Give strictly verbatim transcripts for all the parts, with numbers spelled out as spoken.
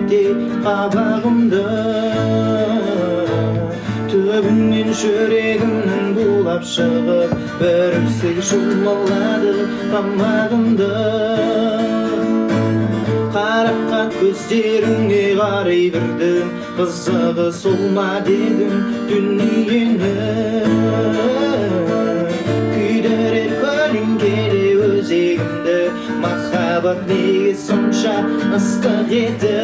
кетті қабағымды. Төбінен жүрегімнің булап шығып, бір өксік жұлмалады тамағымды. Қарақат көздеріңе қарай бірдім, қызығы сол ма дедім дүниені. Күйдірер көлің келе өзегімді, махаббат неге сонша ыстық еді.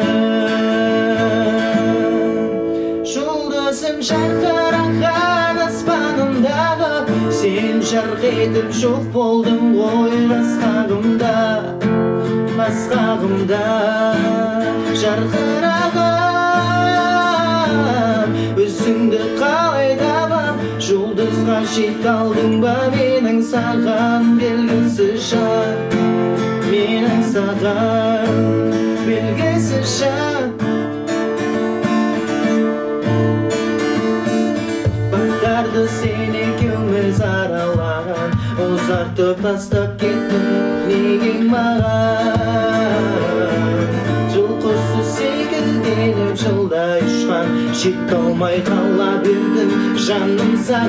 Жұлдызым жарқыраған аспанымдағы, сен жарқ етіп жоқ болдың ғой асқағымда. Асқағымда жарқыраған өзіңді қалай табам, жұлдызға жете алдың ба менің саған белгісіз жан, менің саған белгісіз жан. Бақтарды сен екеуміз аралаған, ұзартып тастап кеттің неге маған? Жылқысы секілденіп жылдай ұшқан, жете алмай қала бердім жаным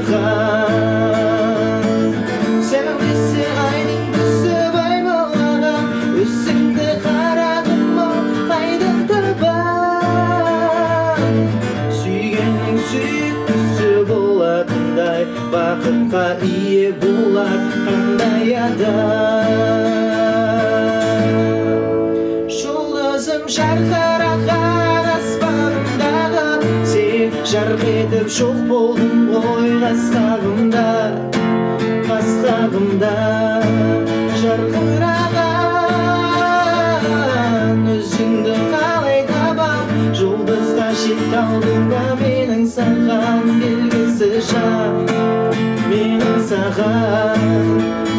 саған. Сәулесі айдың түсіп аймалаған, өзіңді қарадым ау айдың табан. Сүйгеннің сүйіктісі болатындай, бақытқа ие болар қандай адам. Жұлдызым жарқыраған аспанымдағы, сен жарқ етіп жоқ болдың ғой қасқағымда. Қасқағымда жарқыраған өзіңді қалай табам, жұлдызға жете алдың ба менің саған белгісіз жан, менің саған